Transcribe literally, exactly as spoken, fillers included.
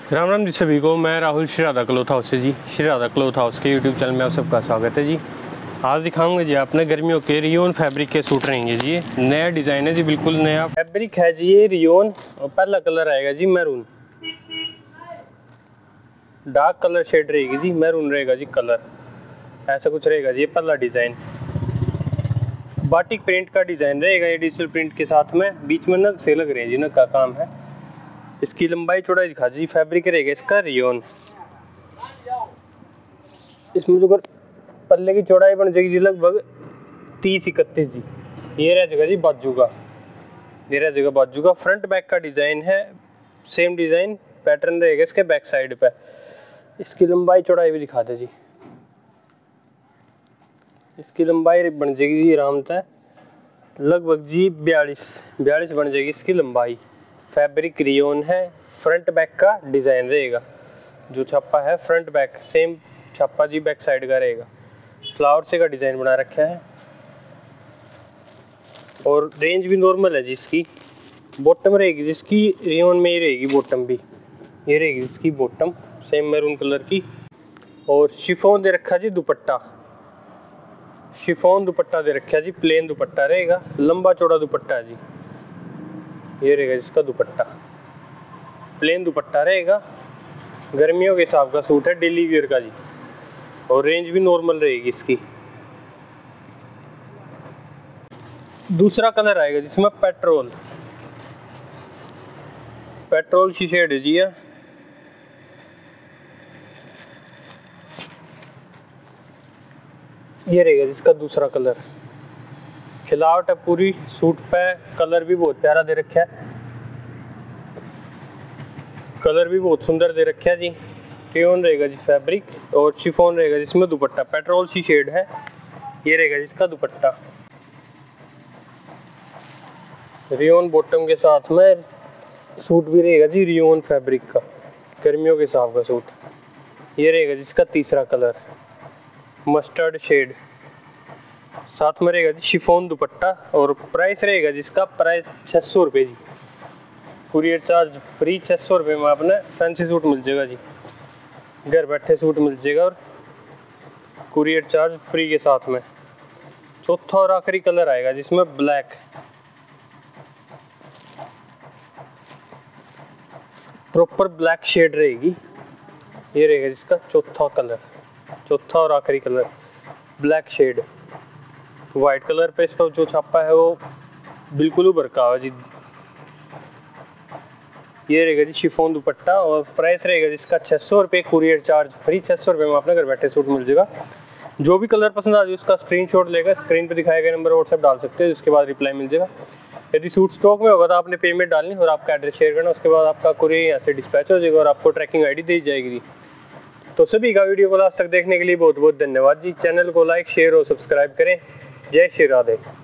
राम राम जी सभी को। मैं राहुल श्री राधा क्लॉथ हाउस से जी। श्री राधा क्लॉथ हाउस के यूट्यूब चैनल में आप सबका स्वागत है जी। आज दिखाऊंगा जी आपने गर्मियों के रियोन फैब्रिक के सूट रहेंगे जी। ये नया डिज़ाइन है जी, बिल्कुल नया फैब्रिक है जी ये रियोन। और पहला कलर आएगा जी मैरून, डार्क कलर शेड रहेगी जी, मैरून रहेगा जी कलर, ऐसा कुछ रहेगा जी। ये पहला डिज़ाइन बाटिक प्रिंट का डिज़ाइन रहेगा ये, डिजिटल प्रिंट के साथ में। बीच में नग से लग रहे हैं जी, नग का काम है। इसकी लंबाई चौड़ाई दिखा जी। फैब्रिक रहेगा इसका रियोन। इसमें जो पल्ले की चौड़ाई बन जाएगी जी लगभग तीस इकतीस जी। ये रह जाएगा जी बाजू का, ये रह जाएगा बाजू का। फ्रंट बैक का डिज़ाइन है, सेम डिज़ाइन पैटर्न रहेगा इसके बैक साइड पे। इसकी लंबाई चौड़ाई भी दिखा दे जी। इसकी लंबाई बन जाएगी जी आराम से लगभग जी बयालीस बयालीस बन जाएगी इसकी लंबाई। फैब्रिक रियोन है, फ्रंट बैक का डिज़ाइन रहेगा। जो छापा है फ्रंट बैक सेम छापा जी बैक साइड का रहेगा। फ्लावर से का डिज़ाइन बना रखा है और रेंज भी नॉर्मल है जी। इसकी बॉटम रहेगी जिसकी रियोन में ही रहेगी बॉटम भी, ये रहेगी इसकी बॉटम सेम मैरून कलर की। और शिफॉन दे रखा जी दुपट्टा, शिफॉन दुपट्टा दे रखा जी, प्लेन दुपट्टा रहेगा, लंबा चौड़ा दुपट्टा है जी। ये रहेगा जिसका दुपट्टा, प्लेन दुपट्टा रहेगा। गर्मियों के हिसाब का सूट है, डेली वेयर का जी। और रेंज भी नॉर्मल रहेगी इसकी। दूसरा कलर आएगा जिसमें पेट्रोल पेट्रोल सी शेड है जी। ये रहेगा जिसका दूसरा कलर। खिलावट है पूरी सूट पे, कलर भी बहुत प्यारा दे रखा है, कलर भी बहुत सुंदर दे रखा है जी। रियोन रहेगा जी फैब्रिक और शिफॉन रहेगा जिसमें दुपट्टा पेट्रोल सी शेड है। ये रहेगा जिसका दुपट्टा। रियोन बॉटम के साथ में सूट भी रहेगा जी रियोन फैब्रिक का, गर्मियों के हिसाब का सूट। ये रहेगा जिसका तीसरा कलर मस्टर्ड शेड, साथ में रहेगा जी शिफॉन दुपट्टा। और प्राइस रहेगा जिसका प्राइस छः सौ रुपये जी। कुरियर चार्ज फ्री, छः सौ रुपये में आपने फैंसी सूट मिल जाएगा जी, घर बैठे सूट मिल जाएगा और कुरियर चार्ज फ्री के साथ में। चौथा और आखिरी कलर आएगा जिसमें ब्लैक, प्रॉपर ब्लैक शेड रहेगी। ये रहेगा जिसका चौथा कलर, चौथा और आखिरी colour black shade. White colour पे इस पर जो छापा है वो बिल्कुल उभर का है जी। ये रहेगा जी शिफॉन दुपट्टा और प्राइस रहेगा जिसका छः सौ रुपये, कुरियर चार्ज फ्री। छः सौ रुपये में अपने घर बैठे सूट मिल जाएगा। जो भी कलर पसंद आ जाए उसका स्क्रीनशॉट लेकर स्क्रीन पे दिखाए गए नंबर व्हाट्सएप डाल सकते हैं, जिसके बाद रिप्लाई मिल जाएगा। यदि सूट स्टॉक में होगा तो आपने पेमेंट डालनी और आपका एड्रेस शेयर करना, उसके बाद आपका कुरियर यहाँ से डिस्पैच हो जाएगा और आपको ट्रैकिंग आई डी दी जाएगी। तो सभी का वीडियो को लास्ट तक देखने के लिए बहुत बहुत धन्यवाद जी। चैनल को लाइक शेयर और सब्सक्राइब करें। जय श्री राधे।